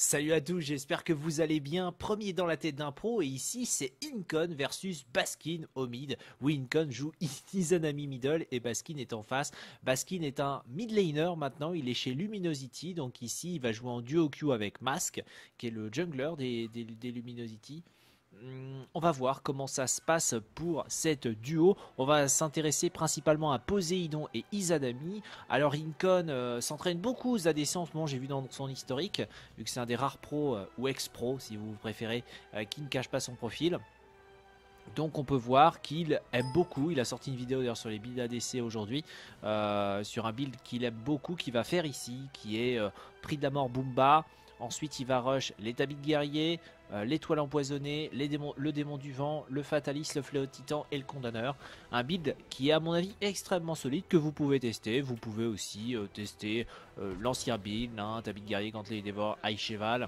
Salut à tous, j'espère que vous allez bien. Premier dans la tête d'un pro et ici c'est Incon versus Baskin au mid où Incon joue Izanami middle et Baskin est en face. Baskin est un mid laner maintenant, il est chez Luminosity donc ici il va jouer en duo queue avec Mask qui est le jungler des Luminosity. On va voir comment ça se passe pour cette duo. On va s'intéresser principalement à Poséidon et Izanami. Alors Incon s'entraîne beaucoup aux ADC en ce moment, j'ai vu dans son historique, vu que c'est un des rares pros ou ex-pro si vous préférez, qui ne cache pas son profil. Donc on peut voir qu'il aime beaucoup, il a sorti une vidéo d'ailleurs sur les builds ADC aujourd'hui, sur un build qu'il aime beaucoup, qu'il va faire ici, qui est Prix de la mort Bumba. Ensuite il va rush les tabis de guerrier, l'étoile empoisonnée, le démon du vent, le fataliste, le fléau de titan et le condamneur. Un build qui est à mon avis extrêmement solide que vous pouvez tester. Vous pouvez aussi tester l'ancien build, tabis de guerrier, gantelet dévore, high cheval.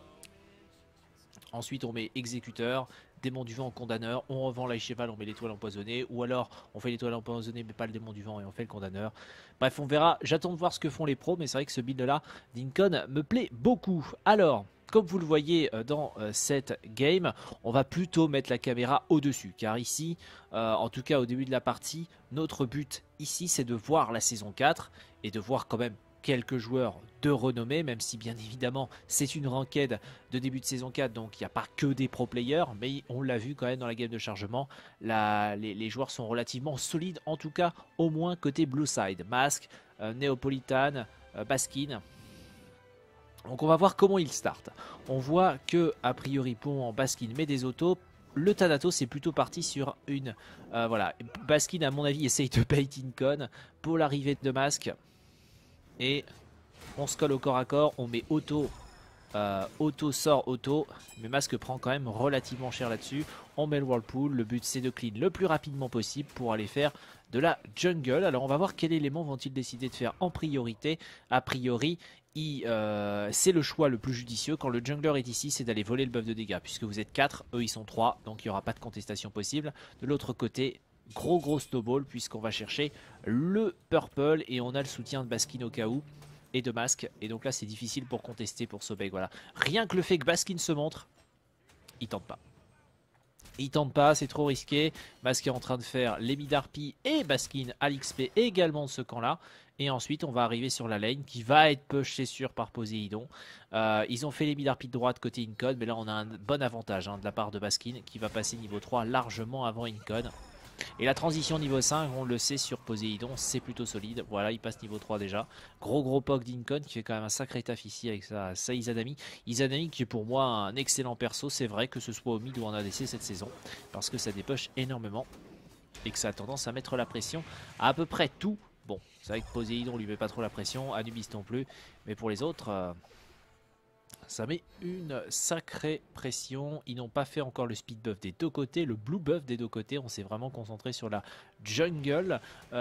Ensuite on met exécuteur, démon du vent, condamneur, on revend l'high cheval, on met l'étoile empoisonnée, ou alors on fait l'étoile empoisonnée mais pas le démon du vent et on fait le condamneur. Bref, on verra, j'attends de voir ce que font les pros, mais c'est vrai que ce build là d'Incon me plaît beaucoup. Alors, comme vous le voyez dans cette game, on va plutôt mettre la caméra au-dessus, car ici, en tout cas au début de la partie, notre but ici c'est de voir la saison 4 et de voir quand même quelques joueurs de renommée, même si bien évidemment c'est une ranked de début de saison 4, donc il n'y a pas que des pro players, mais on l'a vu quand même dans la game de chargement, les joueurs sont relativement solides, en tout cas au moins côté blue side, Mask, Neapolitan, Baskin. Donc on va voir comment il start. On voit que a priori pour en Baskin met des autos. Le Thanatos est plutôt parti sur une... voilà, Baskin à mon avis essaye de bait Incon pour l'arrivée de Mask. Et on se colle au corps à corps, on met auto, auto sort auto, mais Mask prend quand même relativement cher là-dessus. On met le whirlpool, le but c'est de clean le plus rapidement possible pour aller faire de la jungle. Alors on va voir quel élément vont-ils décider de faire en priorité. A priori, c'est le choix le plus judicieux quand le jungler est ici, c'est d'aller voler le buff de dégâts, puisque vous êtes 4, eux ils sont 3, donc il n'y aura pas de contestation possible. De l'autre côté, gros snowball puisqu'on va chercher le purple et on a le soutien de Baskin au cas où et de Mask, et donc là c'est difficile pour contester pour Sobek. Voilà, rien que le fait que Baskin se montre, il tente pas. Il tente pas, c'est trop risqué. Mask est en train de faire les mid-harpies et Baskin à l'XP également de ce camp là. Et ensuite on va arriver sur la lane qui va être push c'est sûr par Poséidon. Ils ont fait les mid-harpies de droite côté Incon, mais là on a un bon avantage de la part de Baskin qui va passer niveau 3 largement avant Incon. Et la transition niveau 5, on le sait sur Poséidon, c'est plutôt solide. Voilà, il passe niveau 3 déjà. Gros poke d'Incon qui fait quand même un sacré taf ici avec sa Izanami. Izanami qui est pour moi un excellent perso, c'est vrai que ce soit au mid ou en ADC cette saison. Parce que ça dépush énormément. Et que ça a tendance à mettre la pression à peu près tout. Bon, c'est vrai que Poséidon lui met pas trop la pression, Anubis non plus. Mais pour les autres... ça met une sacrée pression. Ils n'ont pas fait encore le speed buff des deux côtés, le blue buff des deux côtés. On s'est vraiment concentré sur la jungle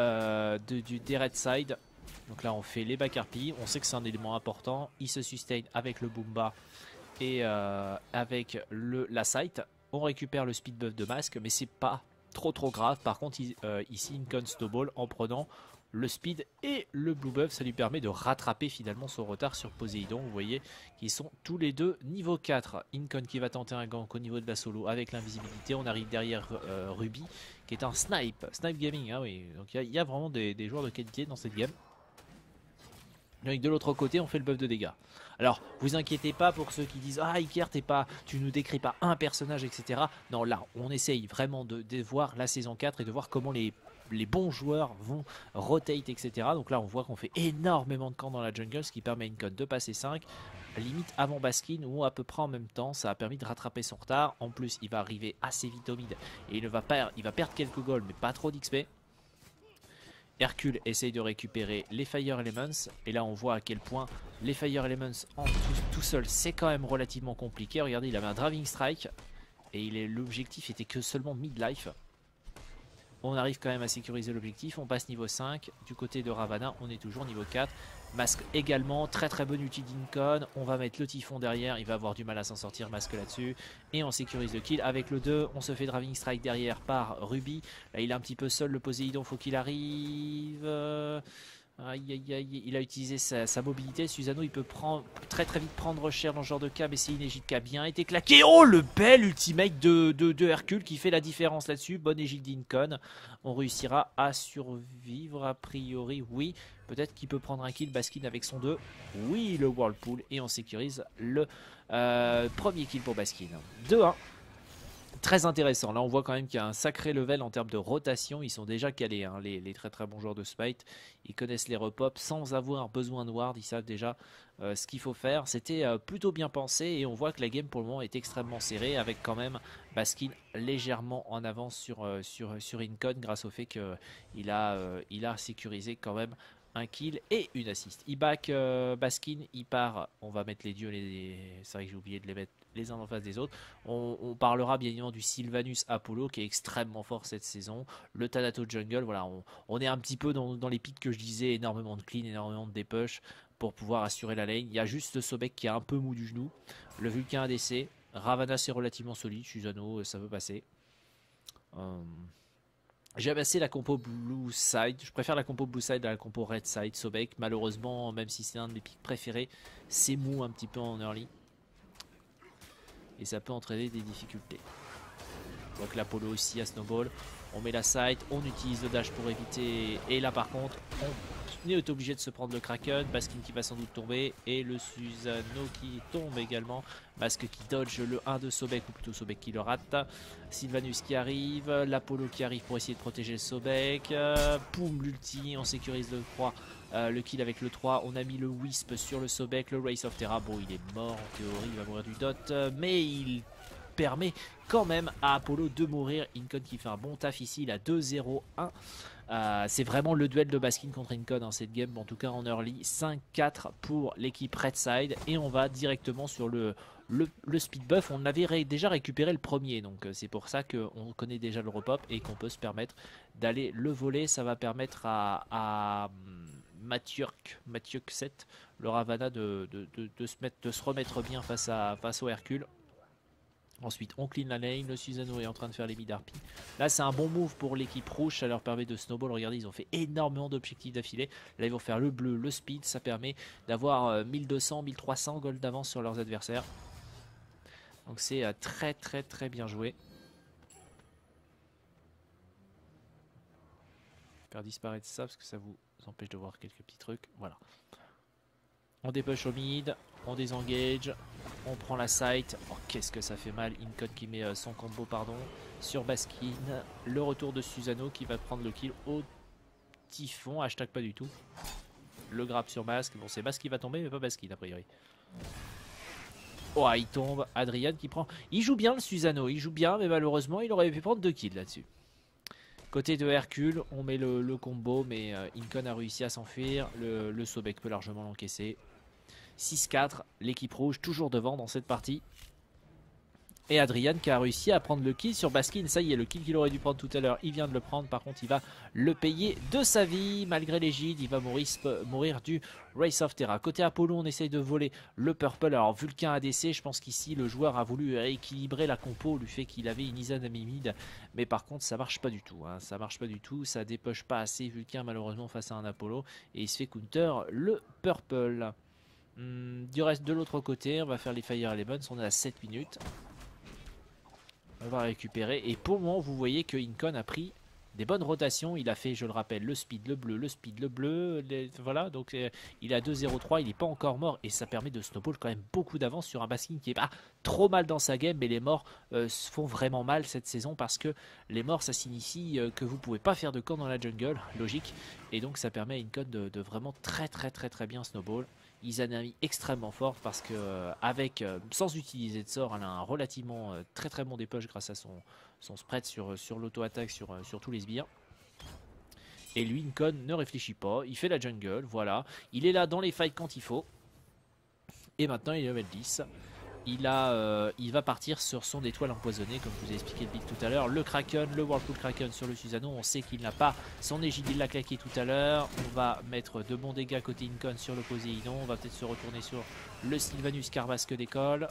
des red side. Donc là on fait les back harpies. On sait que c'est un élément important. Il se sustain avec le Boomba et avec la sight. On récupère le speed buff de Mask, mais c'est pas trop grave. Par contre ici Incon snowball en prenant le speed et le blue buff, ça lui permet de rattraper finalement son retard sur Poséidon. Vous voyez qu'ils sont tous les deux niveau 4. Incon qui va tenter un gank au niveau de la solo avec l'invisibilité. On arrive derrière Ruby qui est un snipe gaming, hein, oui. Donc il y a vraiment des joueurs de qualité dans cette game. Et de l'autre côté on fait le buff de dégâts. Alors vous inquiétez pas pour ceux qui disent ah Iker tu nous décris pas un personnage etc. Non, là on essaye vraiment de voir la saison 4 et de voir comment les bons joueurs vont rotate etc. Donc là on voit qu'on fait énormément de camps dans la jungle, ce qui permet à Incon de passer 5 limite avant Baskin ou à peu près en même temps. Ça a permis de rattraper son retard. En plus il va arriver assez vite au mid et il va perdre quelques golds mais pas trop d'XP. Hercule essaye de récupérer les Fire Elements et là on voit à quel point les Fire Elements en tout seul c'est quand même relativement compliqué. Regardez, il avait un Driving Strike et l'objectif était que seulement mid-life. On arrive quand même à sécuriser l'objectif, on passe niveau 5, du côté de Ravana on est toujours niveau 4. Mask également, très bonne ulti d'Incon, on va mettre le typhon derrière, il va avoir du mal à s'en sortir Mask là-dessus. Et on sécurise le kill avec le 2, on se fait Driving Strike derrière par Ruby. Là il est un petit peu seul le Poséidon, faut qu'il arrive... Aïe aïe aïe, il a utilisé sa mobilité. Susano, il peut très très vite prendre cher dans ce genre de cas, mais c'est une égide qui a bien été claquée. Oh, le bel ultimate de Hercule qui fait la différence là-dessus. Bonne égide d'Incon. On réussira à survivre a priori, oui. Peut-être qu'il peut prendre un kill Baskin avec son 2. Oui, le Whirlpool. Et on sécurise le premier kill pour Baskin. 2-1. Très intéressant. Là, on voit quand même qu'il y a un sacré level en termes de rotation. Ils sont déjà calés, hein, les très très bons joueurs de Smite. Ils connaissent les repops sans avoir besoin de ward. Ils savent déjà ce qu'il faut faire. C'était plutôt bien pensé et on voit que la game pour le moment est extrêmement serrée avec quand même Baskin légèrement en avance sur Incon grâce au fait qu'il a sécurisé quand même un kill et une assist. Il back Baskin, il part. On va mettre les dieux, c'est vrai que j'ai oublié de les mettre les uns en face des autres. On parlera bien évidemment du Sylvanus Apollo qui est extrêmement fort cette saison. Le Thanato Jungle, voilà, on est un petit peu dans les pics que je disais, énormément de clean, énormément de dépush pour pouvoir assurer la lane. Il y a juste le Sobek qui est un peu mou du genou. Le Vulcain ADC. Ravana c'est relativement solide. Susano, ça peut passer. J'aime assez la compo Blue Side. Je préfère la compo Blue Side à la compo Red Side. Sobek, malheureusement, même si c'est un de mes picks préférés, c'est mou un petit peu en early. Et ça peut entraîner des difficultés. Donc l'Apollo aussi à Snowball. On met la side, on utilise le dash pour éviter. Et là par contre, on est obligé de se prendre le Kraken. Baskin qui va sans doute tomber. Et le Susano qui tombe également. Masque qui dodge le 1 de Sobek, ou plutôt Sobek qui le rate. Sylvanus qui arrive. L'Apollo qui arrive pour essayer de protéger le Sobek. Poum, l'ulti, on sécurise le 3. Le kill avec le 3, on a mis le Wisp sur le Sobek, le Race of Terra, bon il est mort en théorie, il va mourir du dot, mais il permet quand même à Apollo de mourir. Incon qui fait un bon taf ici, il a 2-0-1. C'est vraiment le duel de Baskin contre Incon dans cette game, en tout cas en early. 5-4 pour l'équipe Red Side et on va directement sur le speed buff. On avait déjà récupéré le premier, donc c'est pour ça qu'on connaît déjà le repop et qu'on peut se permettre d'aller le voler. Ça va permettre à Mathieuc 7, le Ravana de se remettre bien face au Hercule. Ensuite, on clean la lane. Le Susano est en train de faire les mid harpies. Là, c'est un bon move pour l'équipe rouge. Ça leur permet de snowball. Regardez, ils ont fait énormément d'objectifs d'affilée. Là, ils vont faire le bleu, le speed. Ça permet d'avoir 1200, 1300 gold d'avance sur leurs adversaires. Donc, c'est très, très, très bien joué. Faire disparaître ça parce que ça vous empêche de voir quelques petits trucs. Voilà. On dépush au mid, on désengage, on prend la site. Oh, qu'est-ce que ça fait mal. Incon qui met son combo sur Baskin. Le retour de Susano qui va prendre le kill au typhon. Hashtag pas du tout. Le grab sur Masque. Bon, c'est Masque qui va tomber, mais pas Baskin a priori. Oh, il tombe. Adrian qui prend. Il joue bien le Susano. Il joue bien, mais malheureusement, il aurait pu prendre 2 kills là-dessus. Côté de Hercule, on met le combo, mais Incon a réussi à s'enfuir. Le Sobek peut largement l'encaisser. 6-4, l'équipe rouge toujours devant dans cette partie. Et Adrian qui a réussi à prendre le kill sur Baskin. Ça y est, le kill qu'il aurait dû prendre tout à l'heure, il vient de le prendre. Par contre, il va le payer de sa vie. Malgré l'égide, il va mourir du Race of Terra. Côté Apollo, on essaye de voler le Purple. Alors, Vulcain ADC, je pense qu'ici, le joueur a voulu rééquilibrer la compo du fait qu'il avait une Izanami mid. Mais par contre, ça marche pas du tout. Hein. Ça marche pas du tout. Ça dépoche pas assez Vulcain, malheureusement, face à un Apollo. Et il se fait counter le Purple. Du reste, de l'autre côté, on va faire les Fire Elements. On est à 7 minutes. On va récupérer. Et pour le moment, vous voyez que Incon a pris des bonnes rotations. Il a fait, je le rappelle, le speed, le bleu, le speed, le bleu. Voilà, donc il a 2-0-3. Il n'est pas encore mort. Et ça permet de snowball quand même beaucoup d'avance sur un Baskin qui est pas trop mal dans sa game. Mais les morts se font vraiment mal cette saison parce que les morts, ça signifie que vous pouvez pas faire de camp dans la jungle. Logique. Et donc, ça permet à Incon de vraiment très bien snowball. Izanami extrêmement forte parce que sans utiliser de sort, elle a un relativement très bon dépush grâce à son spread sur l'auto-attaque sur tous les sbires. Et lui, Incon ne réfléchit pas, il fait la jungle, voilà. Il est là dans les fights quand il faut. Et maintenant il est level 10. Il va partir sur son étoile empoisonnée, comme je vous ai expliqué le build tout à l'heure. Le Kraken, le Whirlpool Kraken sur le Susano. On sait qu'il n'a pas son égide, il l'a claqué tout à l'heure. On va mettre de bons dégâts côté Incon sur le Poséidon. On va peut-être se retourner sur le Sylvanus Carbasque d'école.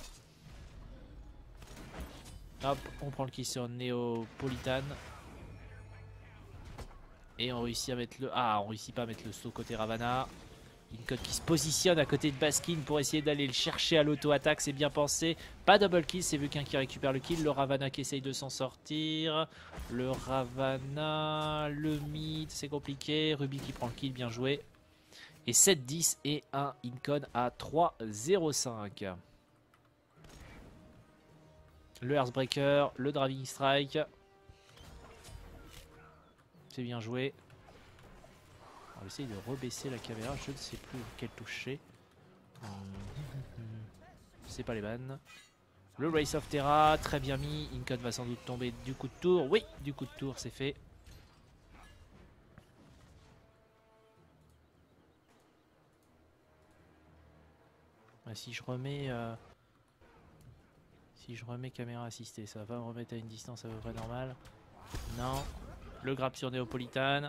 Hop, on prend le kill sur Néopolitan. Et on réussit à mettre le... Ah, on réussit pas à mettre le saut côté Ravana. Incon qui se positionne à côté de Baskin pour essayer d'aller le chercher à l'auto-attaque, c'est bien pensé. Pas double kill, c'est Vulcain qui récupère le kill. Le Ravana qui essaye de s'en sortir. Le Ravana, le mid, c'est compliqué. Ruby qui prend le kill, bien joué. Et 7-10 et un Incon à 3-0-5. Le Earthbreaker, le Driving Strike. C'est bien joué. On va essayer de rebaisser la caméra, je ne sais plus quelle touche c'est. C'est pas les bannes. Le Race of Terra, très bien mis. Incon va sans doute tomber du coup de tour. Oui, du coup de tour, c'est fait. Si je remets caméra assistée, ça va me remettre à une distance à peu près normale. Non. Le grab sur Néopolitane.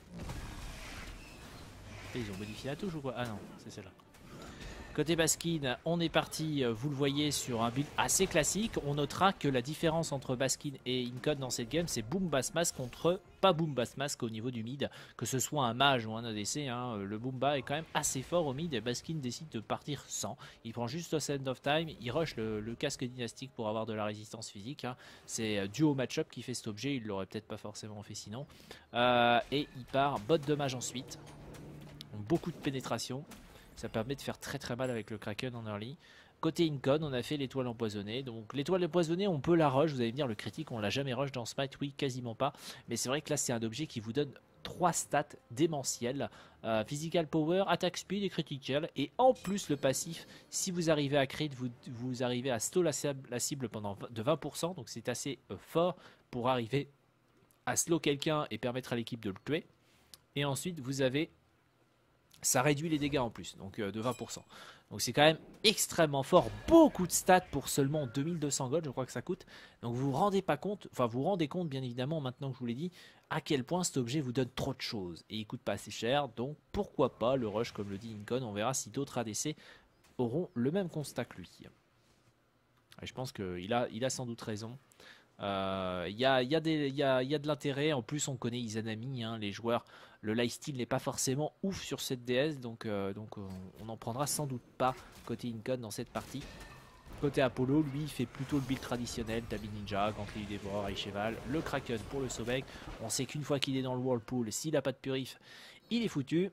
Et ils ont modifié la touche ou quoi? Ah non, c'est celle-là. Côté Baskin, on est parti, vous le voyez, sur un build assez classique. On notera que la différence entre Baskin et Incon dans cette game, c'est Boom Bass Mask contre pas Boom Bass Mask au niveau du mid. Que ce soit un mage ou un ADC, hein, le Boomba est quand même assez fort au mid et Baskin décide de partir sans. Il prend juste au End of Time, il rush le casque dynastique pour avoir de la résistance physique. Hein. C'est dû au match-up qui fait cet objet, il l'aurait peut-être pas forcément fait sinon. Et il part bot de mage ensuite. Beaucoup de pénétration. Ça permet de faire très très mal avec le Kraken en early. Côté Incon, on a fait l'étoile empoisonnée. Donc l'étoile empoisonnée, on peut la rush. Vous allez me dire, le critique, on l'a jamais rush dans Smite. Oui, quasiment pas. Mais c'est vrai que là, c'est un objet qui vous donne 3 stats démentielles. Physical Power, Attack Speed et Critical. Et en plus, le passif, si vous arrivez à crit, vous arrivez à slow la cible pendant de 20%. Donc c'est assez fort pour arriver à slow quelqu'un et permettre à l'équipe de le tuer. Et ensuite, vous avez... Ça réduit les dégâts en plus, donc de 20%. Donc c'est quand même extrêmement fort. Beaucoup de stats pour seulement 2200 gold, je crois que ça coûte. Donc vous vous rendez pas compte, enfin vous vous rendez compte bien évidemment maintenant que je vous l'ai dit, à quel point cet objet vous donne trop de choses. Et il coûte pas assez cher, donc pourquoi pas le rush comme le dit Incon. On verra si d'autres ADC auront le même constat que lui. Et je pense qu'il a sans doute raison. Il y a de l'intérêt. En plus, on connaît Izanami, hein, les joueurs. Le lifesteal n'est pas forcément ouf sur cette DS, donc on n'en prendra sans doute pas côté Incon dans cette partie. Côté Apollo, lui, il fait plutôt le build traditionnel, Tabi Ninja, Gantley du Dévoreur et Cheval, le Kraken pour le Sobek. On sait qu'une fois qu'il est dans le Whirlpool, s'il n'a pas de purif, il est foutu.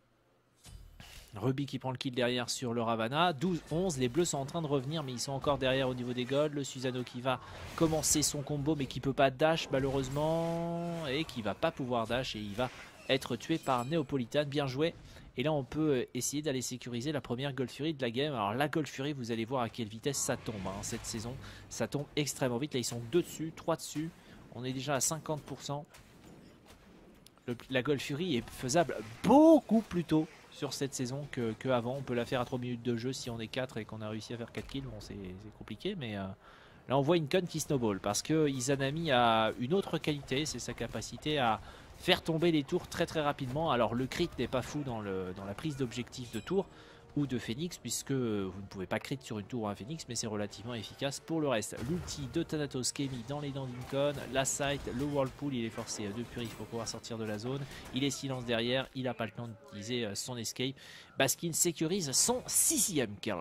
Ruby qui prend le kill derrière sur le Ravana. 12-11, les bleus sont en train de revenir mais ils sont encore derrière au niveau des golds. Le Susano qui va commencer son combo mais qui peut pas dash malheureusement. Et qui va pas pouvoir dash et il va être tué par Néopolitane. Bien joué. Et là on peut essayer d'aller sécuriser la première Gold Fury de la game. Alors la Gold Fury, vous allez voir à quelle vitesse ça tombe hein, cette saison. Ça tombe extrêmement vite. Là ils sont 2 dessus, 3 dessus. On est déjà à 50%. La Gold Fury est faisable beaucoup plus tôt sur cette saison que avant. On peut la faire à 3 minutes de jeu si on est 4 et qu'on a réussi à faire 4 kills. Bon, c'est compliqué, mais là on voit une conne qui snowball parce que Izanami a une autre qualité, c'est sa capacité à faire tomber les tours très très rapidement. Alors le crit n'est pas fou dans la prise d'objectif de tour ou de Phoenix, puisque vous ne pouvez pas crit sur une tour ou un Phoenix, mais c'est relativement efficace pour le reste. L'ulti de Thanatos qui est mis dans les dents d'Incon, la sight, le Whirlpool, il est forcé de purif pour pouvoir sortir de la zone, il est silence derrière, il n'a pas le temps d'utiliser son escape. Baskin sécurise son 6ème kill.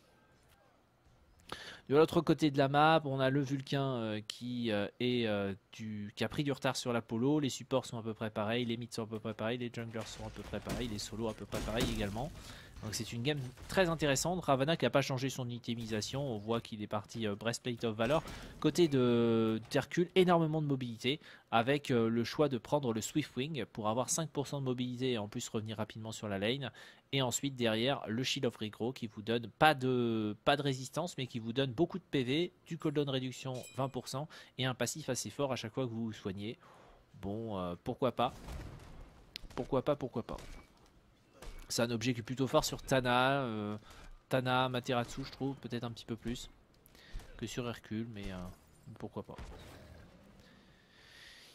De l'autre côté de la map, on a le Vulcain qui a pris du retard sur l'Apollo. Les supports sont à peu près pareils, les mids sont à peu près pareils, les junglers sont à peu près pareils, les solos à peu près pareils également. Donc c'est une game très intéressante. Ravana qui n'a pas changé son itemisation. On voit qu'il est parti Breastplate of Valor. Côté de Tercule, énormément de mobilité. Avec le choix de prendre le Swiftwing pour avoir 5% de mobilité et en plus revenir rapidement sur la lane. Et ensuite derrière le Shield of Regro qui vous donne pas de résistance mais qui vous donne beaucoup de PV. Du cooldown réduction 20% et un passif assez fort à chaque fois que vous vous soignez. Bon, pourquoi pas. Pourquoi pas. C'est un objet qui est plutôt fort sur Tana, Materatsu je trouve, peut-être un petit peu plus que sur Hercule, mais pourquoi pas.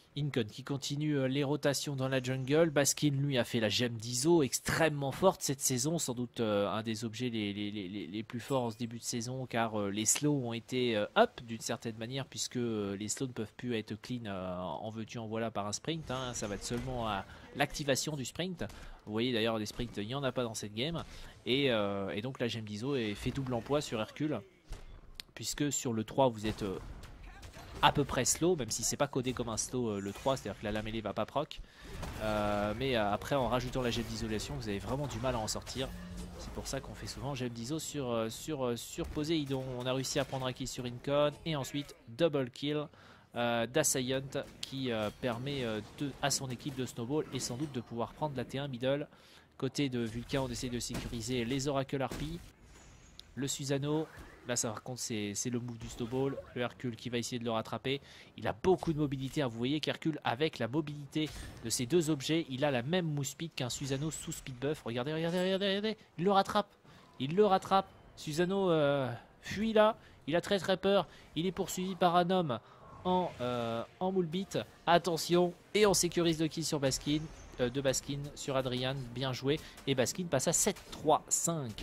Incon qui continue les rotations dans la jungle. Baskin lui a fait la gemme d'ISO extrêmement forte cette saison, sans doute un des objets les plus forts en ce début de saison, car les slows ont été up d'une certaine manière, puisque les slows ne peuvent plus être clean en veux-tu en voilà par un sprint, hein. Ça va être seulement à l'activation du sprint. Vous voyez d'ailleurs des sprints, il n'y en a pas dans cette game, et donc la gemme d'ISO fait double emploi sur Hercule, puisque sur le 3 vous êtes à peu près slow, même si c'est pas codé comme un slow le 3, c'est à dire que la mêlée va pas proc, mais après en rajoutant la gemme d'isolation vous avez vraiment du mal à en sortir. C'est pour ça qu'on fait souvent gemme d'iso sur Poséidon. On a réussi à prendre un kill sur Incon et ensuite double kill d'Assayant qui permet à son équipe de snowball et sans doute de pouvoir prendre la T1 middle. Côté de Vulcain, on essaie de sécuriser les Oracle Harpy, le Susano. Là, ça par contre, c'est le move du snowball. Le Hercule qui va essayer de le rattraper. Il a beaucoup de mobilité. Vous voyez qu'Hercule, avec la mobilité de ces deux objets, il a la même move speed qu'un Susano sous speed buff. Regardez, regardez, regardez, regardez. Il le rattrape. Il le rattrape. Susano fuit là. Il a très très peur. Il est poursuivi par un homme en moule beat. Attention. Et on sécurise le kill sur Baskin. De Baskin sur Adrian. Bien joué. Et Baskin passe à 7-3-5.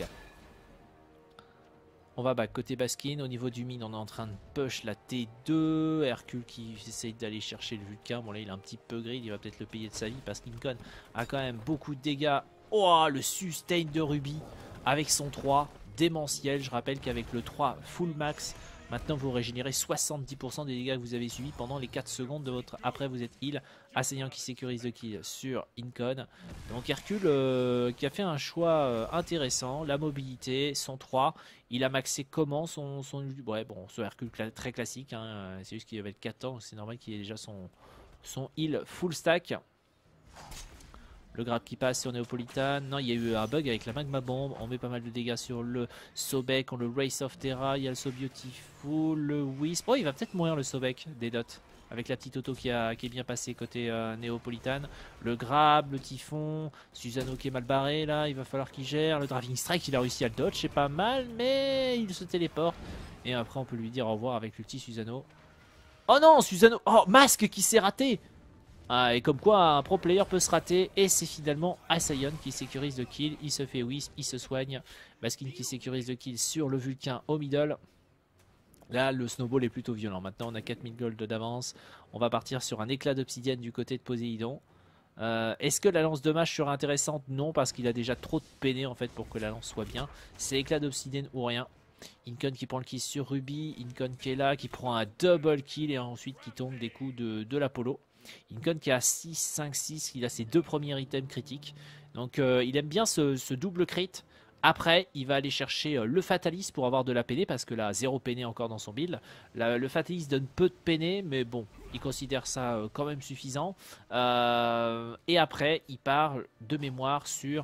On va back côté Baskin, au niveau du mine on est en train de push la T2, Hercule qui essaye d'aller chercher le Vulcain, bon là il est un petit peu grid, il va peut-être le payer de sa vie parce qu'Incon a quand même beaucoup de dégâts. Oh le sustain de Ruby avec son 3, démentiel, je rappelle qu'avec le 3 full max, maintenant vous régénérez 70% des dégâts que vous avez subis pendant les 4 secondes de votre... Après vous êtes heal, Assayant qui sécurise le kill sur Incon. Donc Hercule qui a fait un choix intéressant, la mobilité, son 3. Il a maxé comment son... Ouais bon, ce Hercule très classique, hein, c'est juste qu'il avait 4 ans, c'est normal qu'il ait déjà son heal full stack. Le grab qui passe sur Néopolitan. Non, il y a eu un bug avec la magma bombe. On met pas mal de dégâts sur le Sobek. On le Race of Terra. Il y a le So Beautiful. Le Wisp. Oh, il va peut-être mourir le Sobek des dots. Avec la petite auto qui est bien passée côté Néopolitan. Le grab, le typhon. Susano qui est mal barré là. Il va falloir qu'il gère. Le Driving Strike, il a réussi à le dodge. C'est pas mal, mais il se téléporte. Et après, on peut lui dire au revoir avec l'ulti Susano. Oh non, Susano. Oh, masque qui s'est raté. Ah, et comme quoi un pro player peut se rater. Et c'est finalement Assayant qui sécurise le kill. Il se fait wisp, il se soigne. Baskin qui sécurise le kill sur le Vulcain au middle. Là le snowball est plutôt violent. Maintenant on a 4000 gold d'avance. On va partir sur un éclat d'obsidienne du côté de Poséidon. Est-ce que la lance de mage sera intéressante? Non, parce qu'il a déjà trop de peiné en fait pour que la lance soit bien. C'est éclat d'obsidienne ou rien. Incon qui prend le kill sur Ruby. Incon qui est là, qui prend un double kill et ensuite qui tombe des coups de l'Apollo. Incon qui a 6, 5, 6, il a ses deux premiers items critiques. Donc il aime bien ce double crit. Après, il va aller chercher le Fatalis pour avoir de la peinée, parce que là, 0 peinée encore dans son build. Le Fatalis donne peu de peinée, mais bon, il considère ça quand même suffisant. Et après, il part de mémoire sur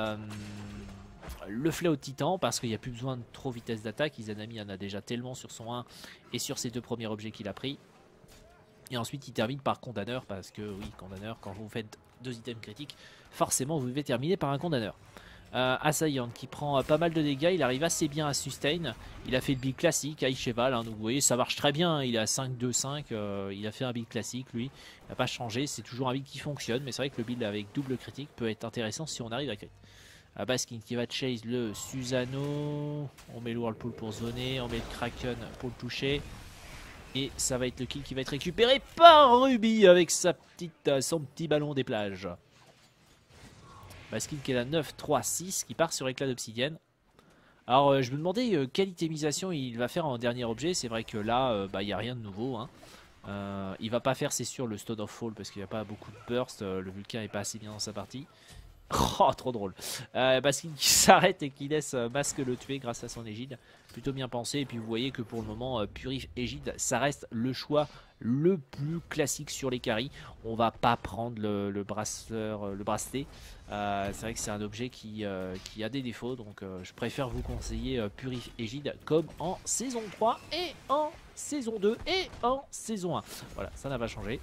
le Fléau de Titan, parce qu'il n'y a plus besoin de trop vitesse d'attaque. Izanami en a déjà tellement sur son 1 et sur ses deux premiers objets qu'il a pris. Et ensuite il termine par condamneur, parce que oui, condamneur, quand vous faites 2 items critiques, forcément vous devez terminer par un condamneur. Assayant qui prend pas mal de dégâts, il arrive assez bien à sustain. Il a fait le build classique, High Cheval, hein, donc vous voyez ça marche très bien, il est à 5-2-5, il a fait un build classique lui, il n'a pas changé, c'est toujours un build qui fonctionne, mais c'est vrai que le build avec double critique peut être intéressant si on arrive à crit. Baskin qui va chase le Susano, on met le Whirlpool pour zoner, on met le Kraken pour le toucher. Et ça va être le kill qui va être récupéré par Ruby avec son petit ballon des plages. Baskin qui est la 9-3-6 qui part sur éclat d'obsidienne. Alors je me demandais quelle itemisation il va faire en dernier objet. C'est vrai que là, il n'y a rien de nouveau. Hein. Il va pas faire, c'est sûr, le Stone of Fall parce qu'il n'y a pas beaucoup de burst. Le Vulcain n'est pas assez bien dans sa partie. Oh, trop drôle. Baskin qui s'arrête et qui laisse Masque le tuer grâce à son égide. Plutôt bien pensé. Et puis vous voyez que pour le moment, Purif égide, ça reste le choix le plus classique sur les carries. On va pas prendre le bracelet. C'est vrai que c'est un objet qui a des défauts. Donc je préfère vous conseiller Purif égide comme en saison 3 et en saison 2 et en saison 1. Voilà, ça n'a pas changé.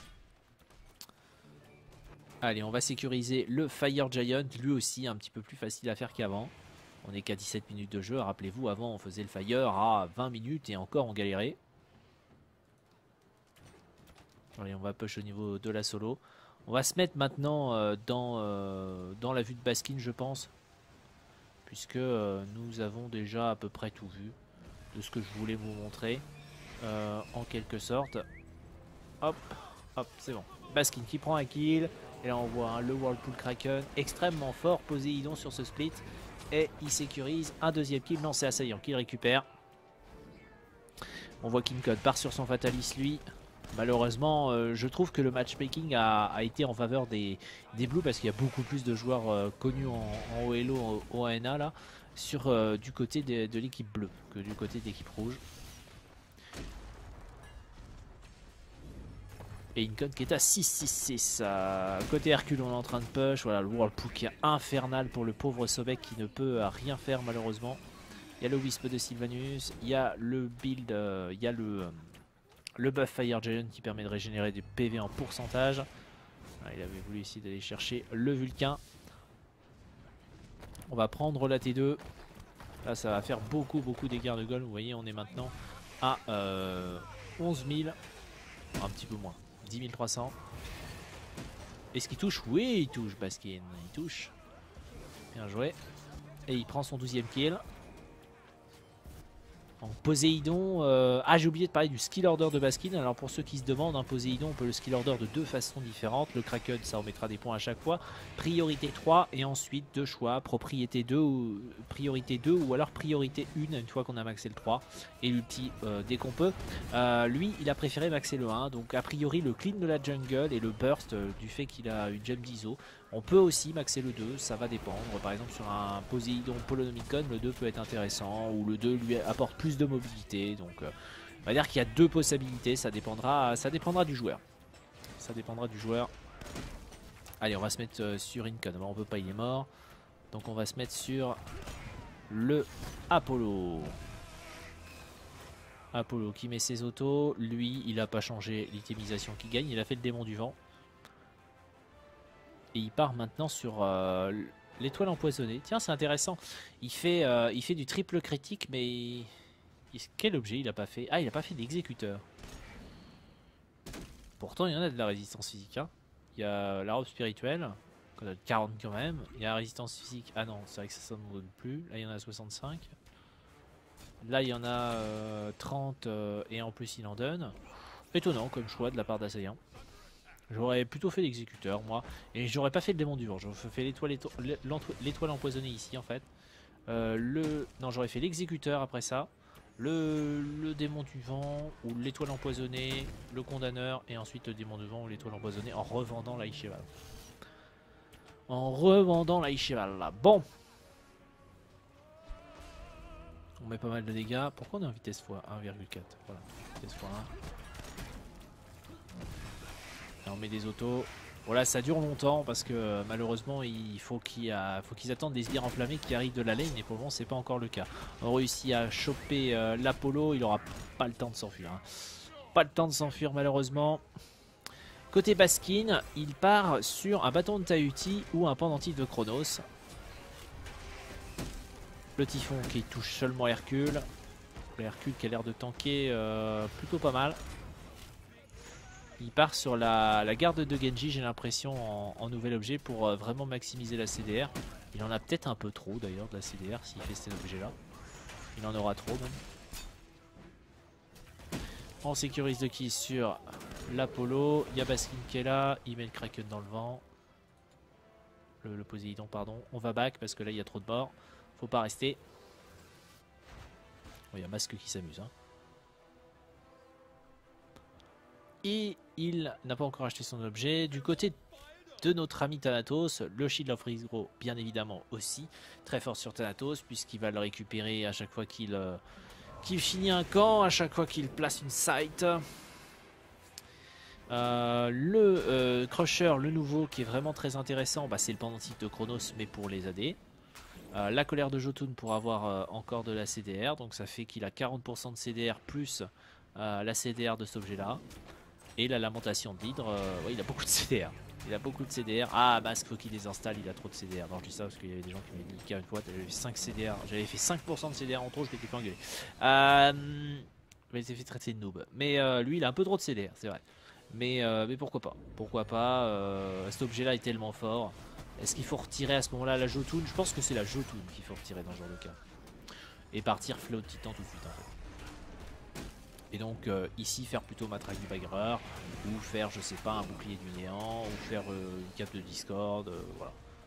Allez, on va sécuriser le Fire Giant, lui aussi un petit peu plus facile à faire qu'avant. On n'est qu'à 17 minutes de jeu, rappelez-vous, avant on faisait le Fire à 20 minutes et encore on galérait. Allez, on va push au niveau de la solo. On va se mettre maintenant dans la vue de Baskin, je pense. Puisque nous avons déjà à peu près tout vu de ce que je voulais vous montrer. En quelque sorte. Hop, hop, c'est bon. Baskin qui prend un kill. Et là on voit le Whirlpool Kraken extrêmement fort. Poséidon sur ce split. Et il sécurise un deuxième kill. Non, c'est Assaillant qui le récupère. On voit King Code part sur son Fatalis lui. Malheureusement, je trouve que le matchmaking a été en faveur des Blues parce qu'il y a beaucoup plus de joueurs connus en OLO, en ONA là, du côté de l'équipe bleue que du côté de l'équipe rouge. Et Incon qui est à 6-6-6. Côté Hercule, on est en train de push. Voilà, le Whirlpool qui est infernal pour le pauvre Sobek qui ne peut rien faire malheureusement. Il y a le Wisp de Sylvanus, il y a le build, il y a le buff Fire Giant qui permet de régénérer des PV en pourcentage. Il avait voulu essayer d'aller chercher le Vulcain. On va prendre la T2. Là, ça va faire beaucoup d'égards de gold. Vous voyez, on est maintenant à 11 000. Un petit peu moins. 10 300. Est-ce qu'il touche? Oui, il touche, Baskin. Il touche. Bien joué. Et il prend son 12e kill. En Poséidon, j'ai oublié de parler du skill order de Baskin. Alors pour ceux qui se demandent, un Poséidon, on peut le skill order de deux façons différentes. Le Kraken, ça remettra des points à chaque fois. Priorité 3 et ensuite deux choix, priorité 2 ou alors priorité 1 une fois qu'on a maxé le 3 et l'ulti dès qu'on peut. Lui, il a préféré maxer le 1, donc a priori le clean de la jungle et le burst du fait qu'il a une gemme d'ISO. On peut aussi maxer le 2, ça va dépendre. Par exemple sur un Poséidon Polonomicon, le 2 peut être intéressant ou le 2 lui apporte plus de mobilité. Donc on va dire qu'il y a deux possibilités, ça dépendra du joueur. Ça dépendra du joueur. Allez, on va se mettre sur Incon. On peut pas, il est mort. Donc on va se mettre sur le Apollo. Apollo qui met ses autos. Lui, il n'a pas changé l'itemisation qui gagne. Il a fait le démon du vent. Et il part maintenant sur l'étoile empoisonnée. Tiens, c'est intéressant. Il fait du triple critique, mais quel objet il a pas fait? Ah, il a pas fait d'exécuteur. Pourtant, il y en a de la résistance physique. Hein. Il y a la robe spirituelle, qu'on a 40 quand même. Il y a la résistance physique. Ah non, c'est vrai que ça ne donne plus. Là, il y en a 65. Là, il y en a 30 et en plus, il en donne. Étonnant comme choix de la part d'Assaillant. J'aurais plutôt fait l'exécuteur moi. Et j'aurais pas fait le démon du vent. J'aurais fait l'étoile empoisonnée ici en fait. Non, j'aurais fait l'exécuteur après ça. Le démon du vent ou l'étoile empoisonnée, le condamneur et ensuite le démon du vent ou l'étoile empoisonnée en revendant la Icheval. Là. Bon. On met pas mal de dégâts. Pourquoi on est en vitesse x 1,4? Voilà, vitesse x 1. Là, on met des autos. Voilà, ça dure longtemps parce que malheureusement il faut qu'ils attendent des sbires enflammés qui arrivent de la lane et pour le moment c'est pas encore le cas. On réussit à choper l'Apollo, il aura pas le temps de s'enfuir. Hein. Pas le temps de s'enfuir malheureusement. Côté Baskin, il part sur un bâton de Tahuti ou un pendentif de Chronos. Le Typhon qui touche seulement Hercule. Le Hercule qui a l'air de tanker plutôt pas mal. Il part sur la garde de Genji, j'ai l'impression, en nouvel objet pour vraiment maximiser la CDR. Il en a peut-être un peu trop d'ailleurs de la CDR s'il fait cet objet-là. Il en aura trop même. On sécurise de qui sur l'Apollo. Il y a Baskin qui est là. Il met le Kraken dans le vent. Le Poséidon, pardon. On va back parce que là il y a trop de bords. Faut pas rester. Oh, il y a Masque qui s'amuse. Hein. Et il n'a pas encore acheté son objet. Du côté de notre ami Thanatos, le Shield of Rizro, bien évidemment aussi. Très fort sur Thanatos, puisqu'il va le récupérer à chaque fois qu'il finit un camp, à chaque fois qu'il place une site. Le Crusher, le nouveau, qui est vraiment très intéressant, c'est le pendentif de Chronos, mais pour les AD. La colère de Jotun pour avoir encore de la CDR, donc ça fait qu'il a 40% de CDR plus la CDR de cet objet-là. Et la lamentation d'Hydre, ouais, il a beaucoup de CDR. Il a beaucoup de CDR. Ah, Masque, faut qu'il désinstalle, il a trop de CDR. Non, je dis ça parce qu'il y avait des gens qui m'avaient dit qu'à une fois, j'avais fait 5 CDR. J'avais fait 5% de CDR en trop, je m'étais fait engueuler. Mais il s'est fait traiter de noob. Mais lui, il a un peu trop de CDR, c'est vrai. Mais pourquoi pas. Pourquoi pas. Cet objet-là est tellement fort. Est-ce qu'il faut retirer à ce moment-là la Jotun? Je pense que c'est la Jotun qu'il faut retirer dans ce genre de cas. Et partir Fléau de Titan tout de suite en fait. Et donc ici faire plutôt Matraque du Bagarreur, ou faire je sais pas un bouclier du néant, ou faire une cape de Discord, voilà.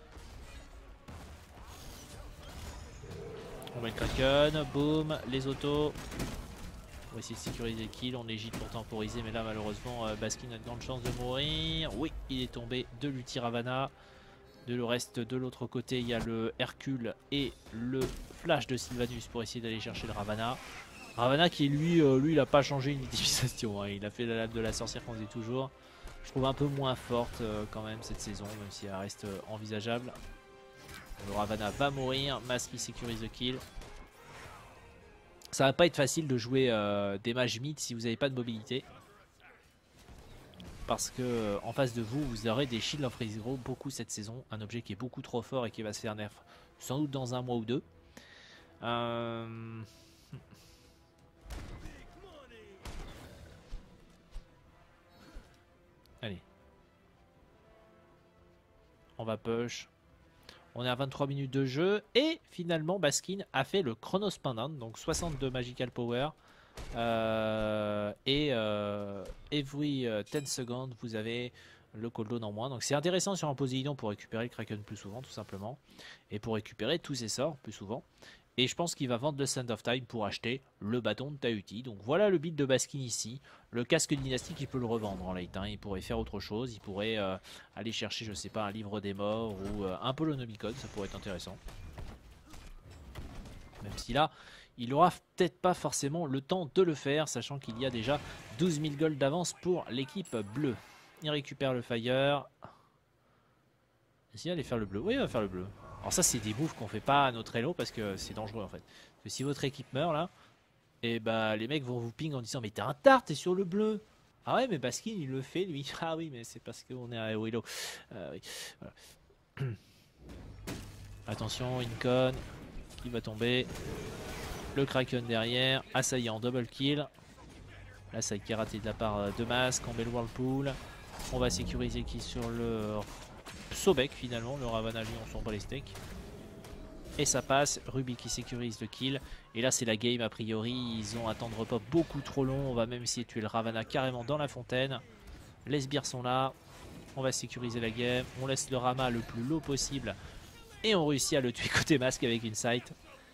On met le Kraken, boum, les autos. On va essayer de sécuriser kill, on hésite pour temporiser, mais là malheureusement Baskin a de grandes chances de mourir. Oui, il est tombé de l'ulti Ravana. De le reste de l'autre côté, il y a le Hercule et le flash de Sylvanus pour essayer d'aller chercher le Ravana. Ravana qui lui il a pas changé une utilisation, hein. Il a fait la lame de la sorcière qu'on faisait toujours. Je trouve un peu moins forte quand même cette saison, même si elle reste envisageable. Le Ravana va mourir, Mask qui sécurise le kill. Ça va pas être facile de jouer des mages mid si vous n'avez pas de mobilité. Parce que en face de vous, vous aurez des Shield of Freeze Grow beaucoup cette saison. Un objet qui est beaucoup trop fort et qui va se faire nerf sans doute dans un mois ou deux. Allez. On va push. On est à 23 minutes de jeu. Et finalement, Baskin a fait le Chronos Pendant. Donc 62 Magical Power. Every 10 secondes, vous avez le cooldown en moins. Donc c'est intéressant sur un Poséidon pour récupérer le Kraken plus souvent, tout simplement. Et pour récupérer tous ses sorts plus souvent. Et je pense qu'il va vendre le Sand of Time pour acheter le bâton de Tahuti. Donc voilà le build de Baskin ici. Le casque dynastique, il peut le revendre en late. Hein. Il pourrait faire autre chose. Il pourrait aller chercher, je sais pas, un livre des morts ou un Polonomicon. Ça pourrait être intéressant. Même si là, il aura peut-être pas forcément le temps de le faire, sachant qu'il y a déjà 12 000 gold d'avance pour l'équipe bleue. Il récupère le fire. Est-ce qu'il va aller faire le bleu? Oui, il va faire le bleu. Alors ça, c'est des moves qu'on fait pas à notre elo parce que c'est dangereux en fait. Parce que si votre équipe meurt là, et bah les mecs vont vous ping en disant mais t'es un tard, t'es sur le bleu. Ah ouais, mais Baskin il le fait lui. Ah oui, mais c'est parce qu'on est à elo. Oui. Voilà. Attention, Incon qui va tomber. Le Kraken derrière, assaillant double kill. Là ça qui est raté de la part de Mask, on met le Whirlpool. On va sécuriser qui sur le Sobek finalement, le Ravana lui on s'en bat les steaks. Et ça passe, Ruby qui sécurise le kill. Et là c'est la game a priori, ils ont un temps de repop beaucoup trop long. On va même essayer de tuer le Ravana carrément dans la fontaine. Les sbires sont là, on va sécuriser la game. On laisse le Rama le plus low possible. Et on réussit à le tuer côté Mask avec une sight.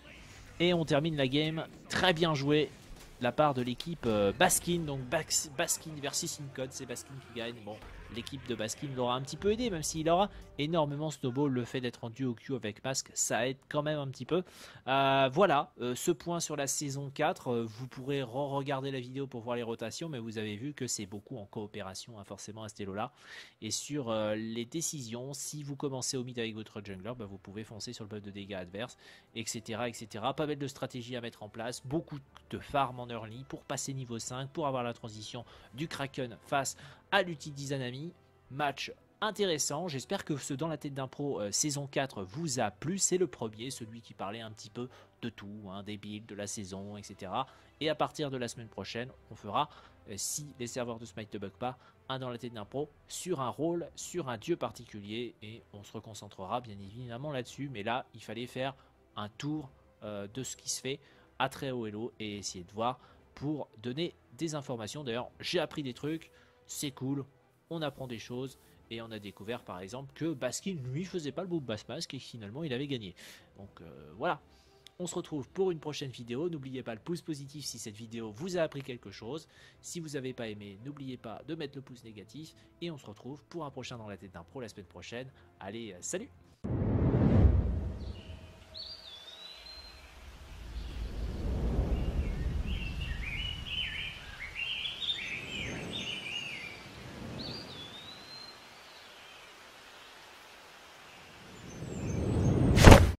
Et on termine la game, très bien joué de la part de l'équipe Baskin. Donc Baskin versus Incon, c'est Baskin qui gagne. Bon, l'équipe de Baskin l'aura un petit peu aidé, même s'il aura énormément snowball. Le fait d'être en duo queue avec Mask, ça aide quand même un petit peu. Voilà, ce point sur la saison 4. Vous pourrez regarder la vidéo pour voir les rotations, mais vous avez vu que c'est beaucoup en coopération, hein, forcément à ce elo-là. Et sur les décisions, si vous commencez au mid avec votre jungler, bah, vous pouvez foncer sur le buff de dégâts adverses, etc., etc. Pas mal de stratégies à mettre en place, beaucoup de farm en early pour passer niveau 5, pour avoir la transition du Kraken face à l'ulti d'Izanami. Match intéressant, j'espère que ce Dans la tête d'un pro saison 4 vous a plu. C'est le premier, celui qui parlait un petit peu de tout, hein, des builds, de la saison, etc. Et à partir de la semaine prochaine, on fera, si les serveurs de Smite ne bug pas, un Dans la tête d'un pro sur un rôle, sur un dieu particulier, et on se reconcentrera bien évidemment là-dessus. Mais là, il fallait faire un tour de ce qui se fait à très haut elo et essayer de voir pour donner des informations. D'ailleurs, j'ai appris des trucs, c'est cool, on apprend des choses. Et on a découvert par exemple que Baskin lui faisait pas le boom bass mask et finalement il avait gagné. Donc voilà, on se retrouve pour une prochaine vidéo. N'oubliez pas le pouce positif si cette vidéo vous a appris quelque chose. Si vous n'avez pas aimé, n'oubliez pas de mettre le pouce négatif. Et on se retrouve pour un prochain Dans la tête d'un pro la semaine prochaine. Allez, salut!